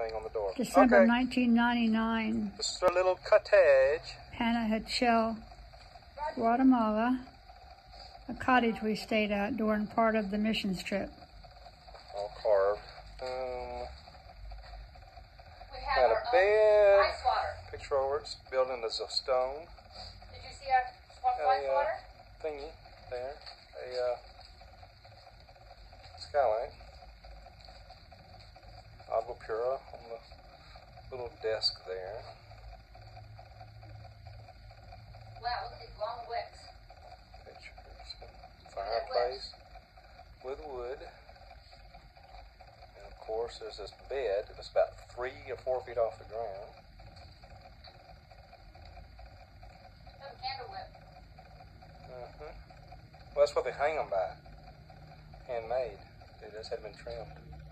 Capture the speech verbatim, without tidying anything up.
hang on the door. December okay. nineteen ninety-nine. This is our little cottage. Panajachel, Guatemala. A cottage we stayed at during part of the missions trip. All carved. Um, we have got our a bed. Ice water. Picture over it's building as a stone. Did you see our A, ice uh, water? thingy there. A uh, skylight. Agua Pura on the little desk there. Wow, look at these long wicks. Pictures. Fireplace with wood. And of course there's this bed that's about three or four feet off the ground. There's a candle wick. Uh-huh. Well, that's what they hang them by. Handmade. They just had been trimmed.